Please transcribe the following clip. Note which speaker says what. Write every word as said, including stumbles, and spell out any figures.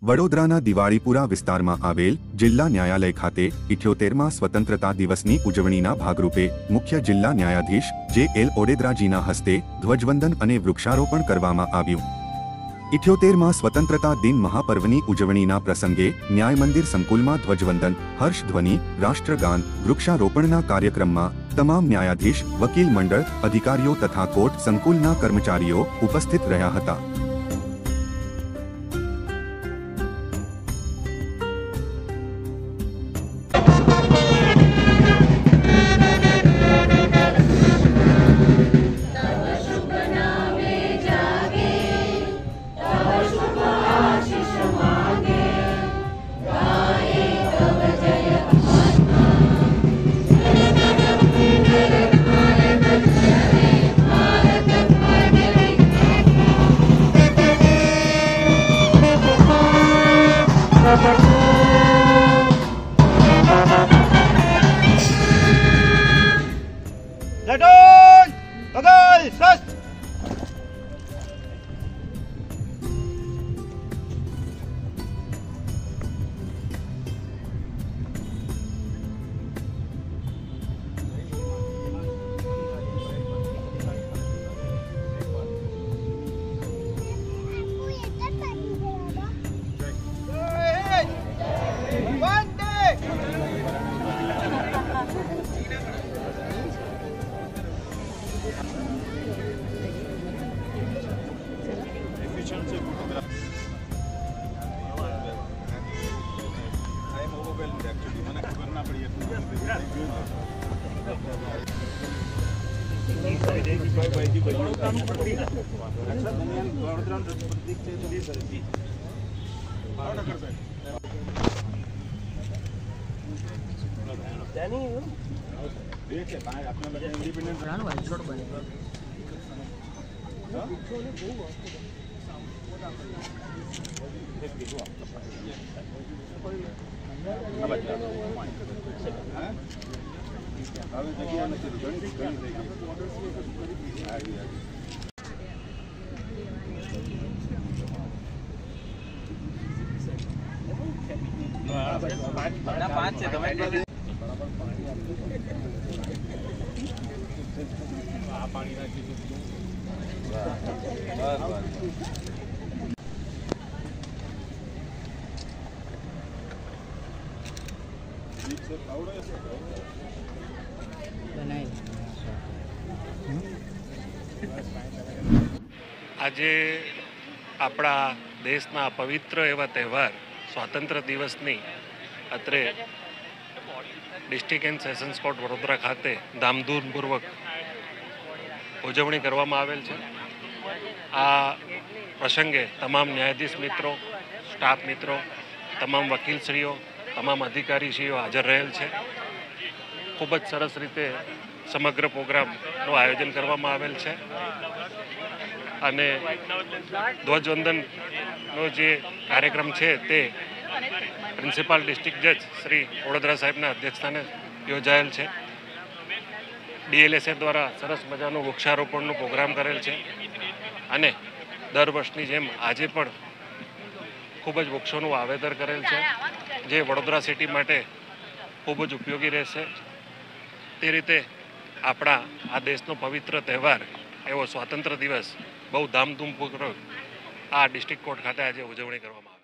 Speaker 1: વડોદરાના દિવાળીપુરા વિસ્તારમાં આવેલ જિલ્લા ન્યાયાલય ખાતે ઇઠ્યોતેરમાં સ્વતંત્રતા દિવસની ઉજવણીના ભાગરૂપે મુખ્ય જિલ્લા ન્યાયાધીશ જે એલ ઓડેદરાજીના હસ્તે ધ્વજવંદન અને વૃક્ષારોપણ કરવામાં આવ્યું। ઇઠ્યોતેરમાં સ્વતંત્રતા દિન મહાપર્વની ઉજવણીના પ્રસંગે ન્યાય મંદિર સંકુલમાં ધ્વજવંદન, હર્ષધ્વનિ, રાષ્ટ્રગાન, વૃક્ષારોપણના કાર્યક્રમમાં તમામ ન્યાયાધીશ, વકીલ મંડળ, અધિકારીઓ તથા કોર્ટ સંકુલના કર્મચારીઓ ઉપસ્થિત રહ્યા હતા।
Speaker 2: Ladon! Bagal! Sus!
Speaker 3: पाँच से તમે પાણી નાખી
Speaker 4: આજે આપણા દેશના પવિત્ર એવા તહેવાર સ્વાતંત્ર્ય દિવસની અત્રે district and sessions court Vadodara ખાતે ધામધૂમપૂર્વક ઉજવણી કરવામાં આવેલ છે। આ પ્રસંગે તમામ ન્યાયાધીશ મિત્રો, સ્ટાફ મિત્રો, તમામ વકીલશ્રીઓ, તમામ અધિકારીશ્રીઓ હાજર રહેલ છે। ખૂબ જ સરસ રીતે સમગ્ર પ્રોગ્રામનું આયોજન કરવામાં આવેલ છે અને ધ્વજવંદનનો જે કાર્યક્રમ છે તે પ્રિન્સિપાલ ડિસ્ટ્રિક્ટ જજ શ્રી વડોદરા સાહેબના અધ્યક્ષસ્થાને યોજાયેલ છે। ડીએલએસએ દ્વારા સરસ મજાનું વૃક્ષારોપણનું પ્રોગ્રામ કરેલ છે અને દર વર્ષની જેમ આજે પણ ખૂબ જ વૃક્ષોનું વાવેતર કરેલ છે, જે વડોદરા સિટી માટે ખૂબ જ ઉપયોગી રહેશે। તે રીતે આપણા આ દેશનો પવિત્ર તહેવાર એવો સ્વાતંત્ર્ય દિવસ બહુ ધામધૂમપૂર્વક આ ડિસ્ટ્રિક્ટ કોર્ટ ખાતે આજે ઉજવણી કરવામાં આવી।